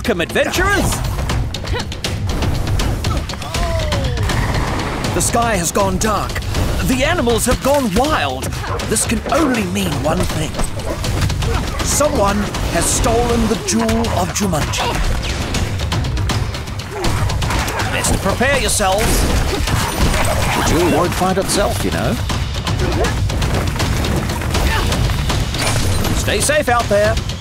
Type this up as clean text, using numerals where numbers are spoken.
Welcome, adventurers! The sky has gone dark. The animals have gone wild. This can only mean one thing. Someone has stolen the jewel of Jumanji. Best prepare yourselves. The jewel won't find itself, you know. Stay safe out there.